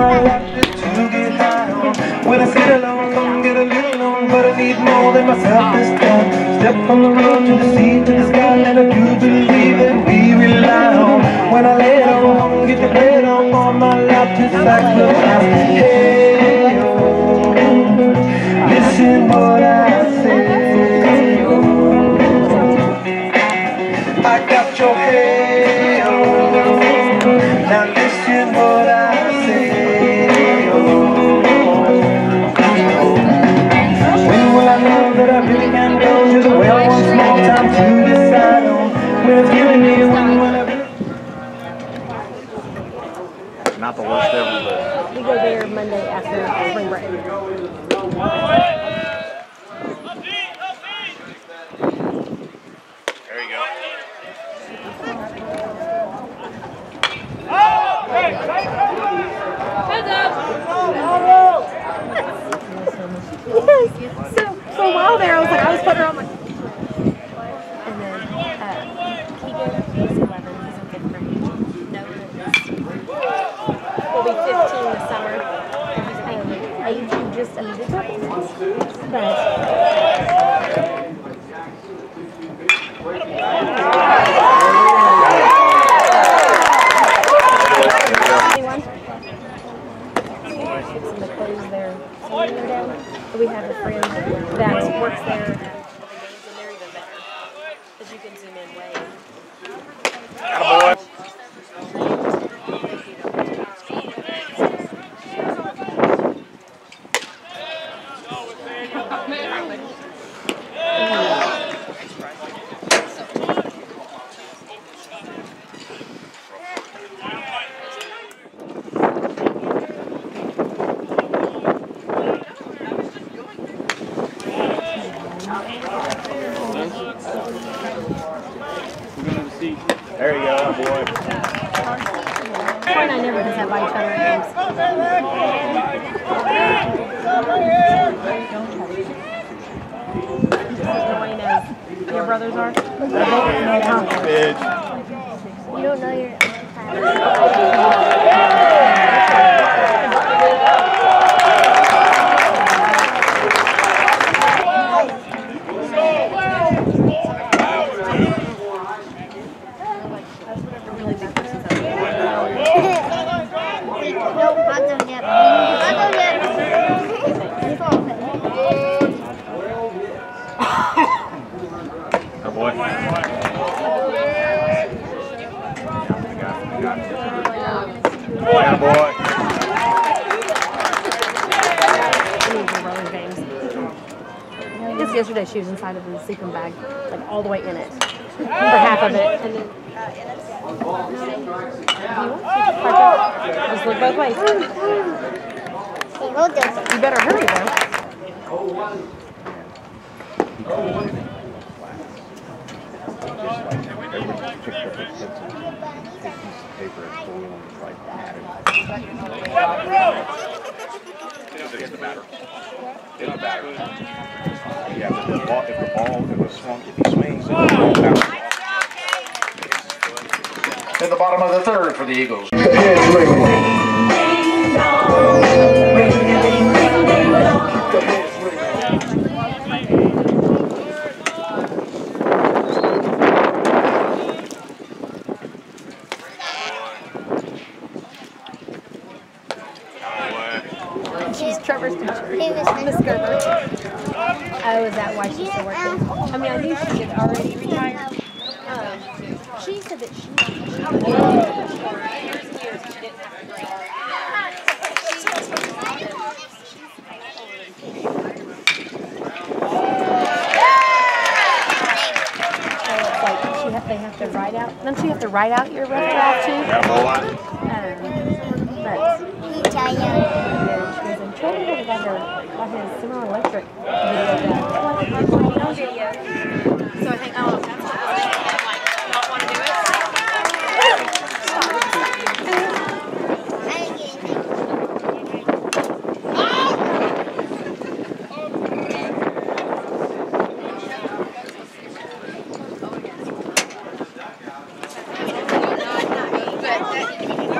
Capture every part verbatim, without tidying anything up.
my lap just to get high on. When I sit alone, don't get a little known, but I need more than myself this time. Step from the road to the sea to the sky, and I do believe that we rely on. When I lay it on, get the bread on, on my lap to sacrifice. Hey, oh, listen what I say. Oh, I got your hey, oh, now listen what I say. Oh, when will I know that I really can go to the well once more? Time to decide on when it's giving me when will I really. Not the worst ever, but we go there Monday after spring break. there you go. Yes. So for a while there, I was like, I was putting her on my. And then uh, Kade, he's eleven, he's in fifth grade. Noah will be fifteen this summer. Um, age you just a little bit, but. We have a friend that works there and they're even better because you can zoom in way. Attaboy. There you go, boy. twenty-nine never does that by each other games. Dwayne, your brothers are? You don't know your Oh boy. Yeah, boy. Just yesterday she was inside of the sleeping bag, like all the way in it, for half of it, and then just look both ways. You better hurry though. It's the batter. It's the batter. Yeah, but the ball, if the ball, if the swung, if he swings, in the bottom of the third for the Eagles. She's Trevor's teacher, Miss Gerber. Oh, is that why she's still working? I mean, I knew she had already retired. Um, she said that she years and years she didn't have a break. So it's like she have, they have to write out. Don't you have to write out your record off too? Um, but. Trevor got her got his semi electric video. So I think, oh, that's what they have, like, don't want to do it. But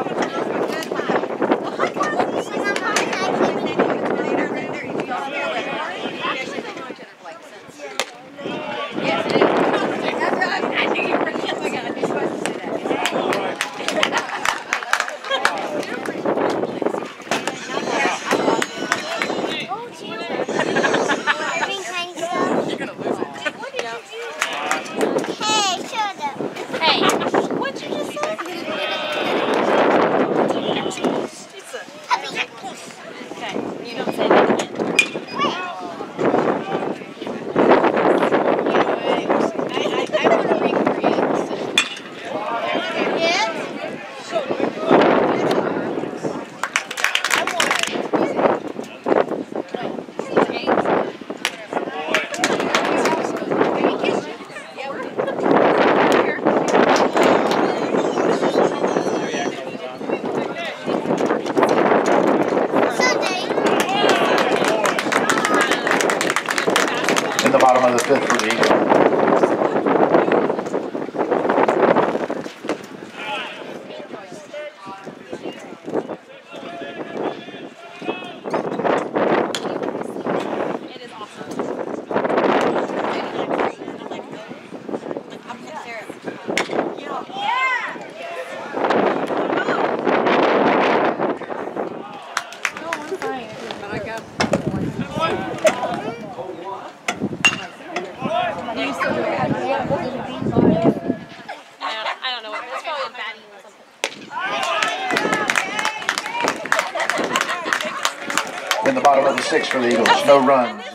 bottom of the fifth for the Eagles. In the bottom of the sixth for the Eagles, no runs.